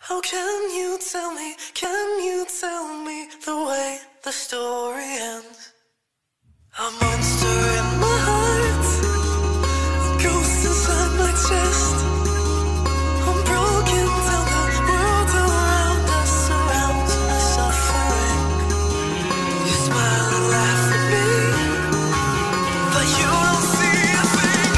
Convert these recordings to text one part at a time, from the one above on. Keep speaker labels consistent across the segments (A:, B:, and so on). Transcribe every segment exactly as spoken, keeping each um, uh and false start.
A: How can you tell me, can you tell me the way the story ends? A monster in my heart, a ghost inside my chest. I'm broken down, the world around us surrounds my suffering. You smile and laugh at me, but you don't see a thing.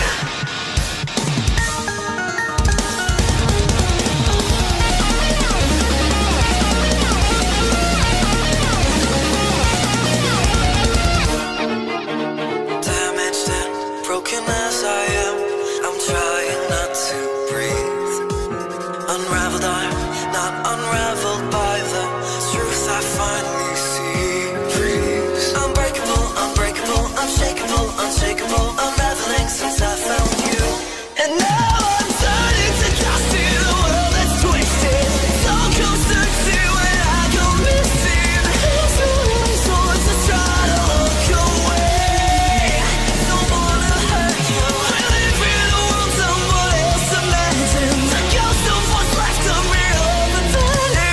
A: Damaged and broken as I am, I'm trying not to breathe. Unraveled, I'm not unraveled by the truth I finally see. Freeze. Unbreakable, unbreakable, unshakable, unshakable, unraveling since I found you. And now I'm turning to dust in a world that's twisted. So closer to when I go missing. It's a little sword to try to look away. Don't wanna hurt you. I live in a world someone else imagined. A ghost of what's left of me over that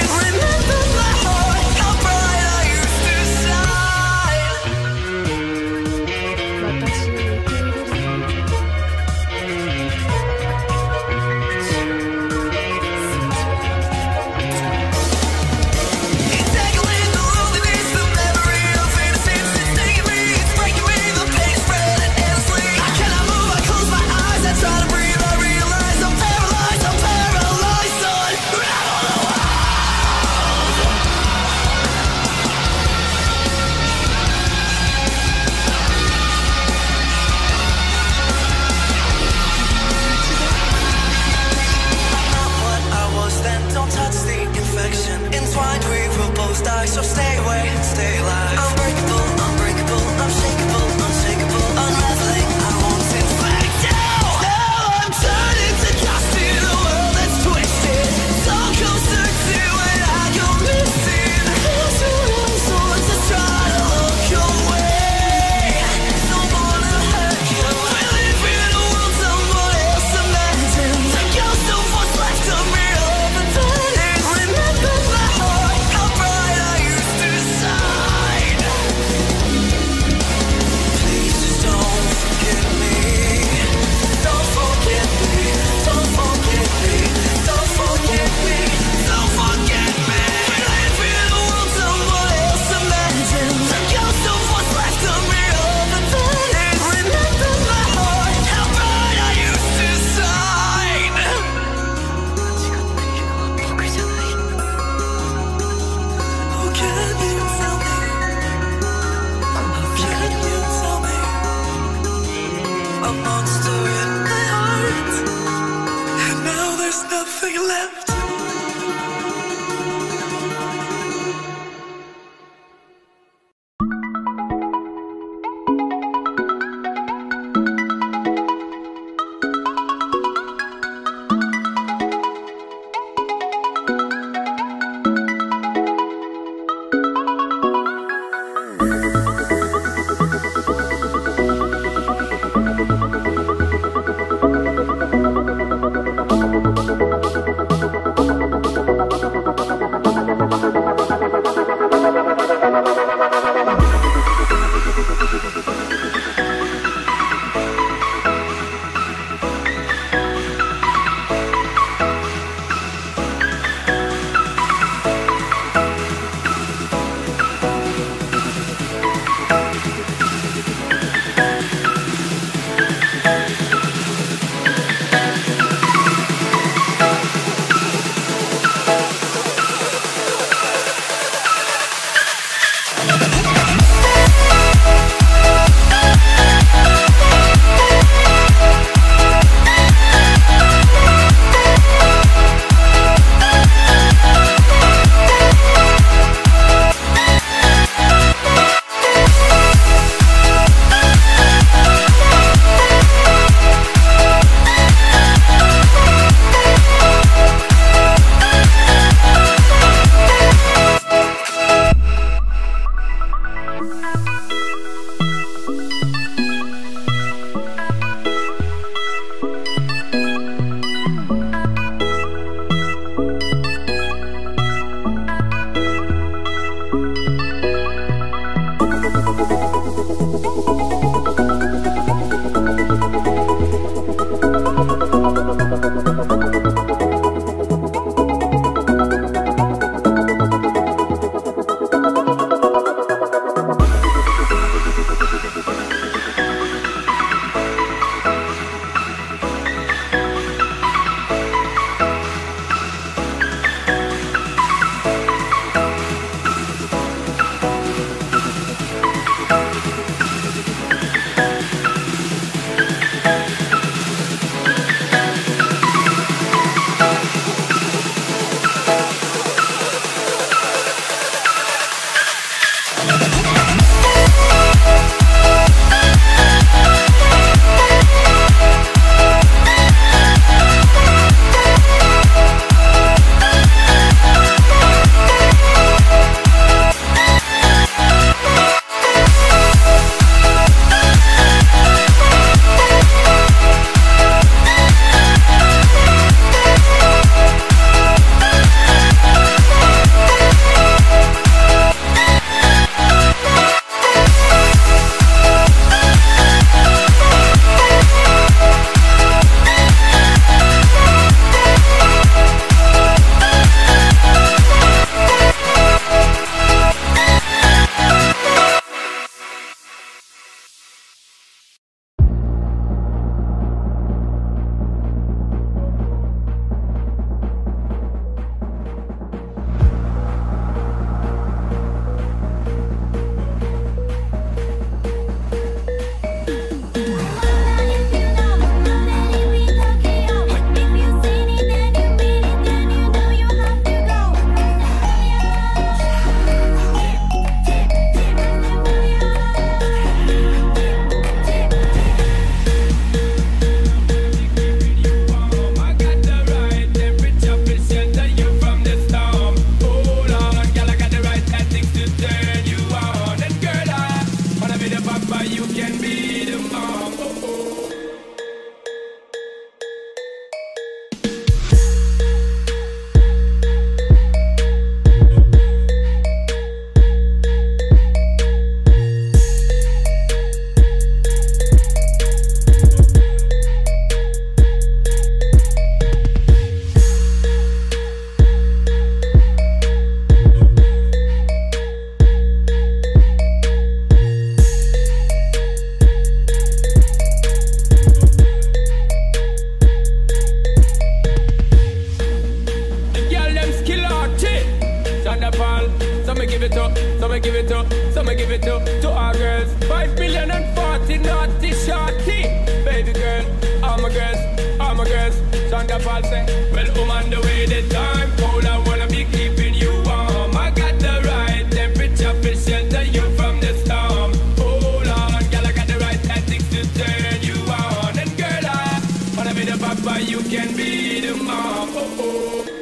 B: it to, so me give it to, to our girls. Five billion and forty naughty shorty. Baby girl, all my girls, all my girls. Shonda Paul say, well, I'm on the way the time. Cold, I wanna be keeping you warm. I got the right temperature to shelter you from the storm. Hold on, girl, I got the right tactics to turn you on. And girl, I wanna be the papa, you can be the mom. Oh, oh.